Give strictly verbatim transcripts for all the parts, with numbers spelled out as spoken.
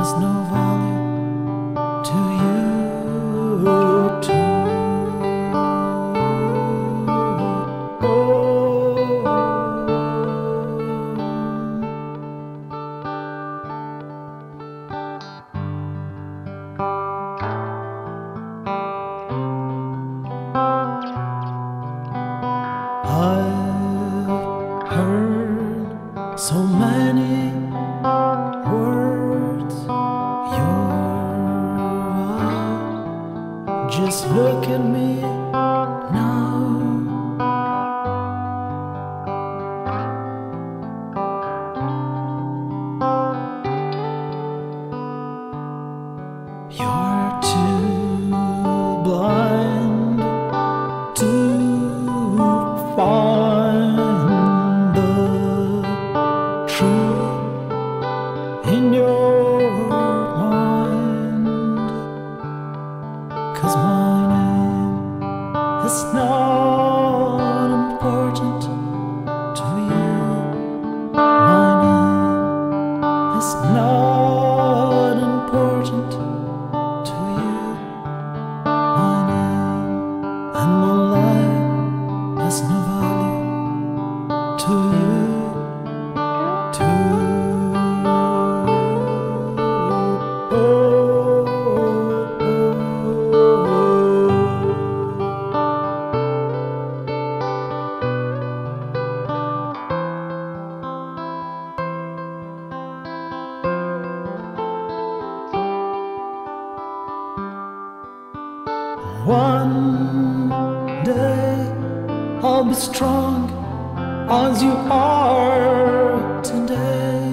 has no value to you too. Oh, I've heard so many words. You're wild. Just look at me now. You're too blind to find the truth in your mind, 'cause my name is not important to you. My name is not important to you. My name and my life has no value to you too. Oh, oh, one day I'll be strong as you are today.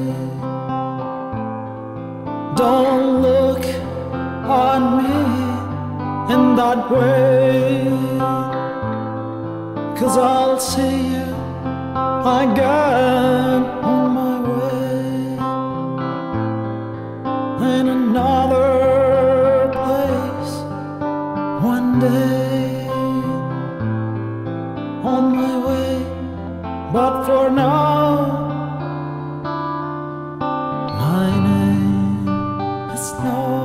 Don't look on me in that way, 'cause I'll see you again on my way in another place one day on my way. But for now, my name is not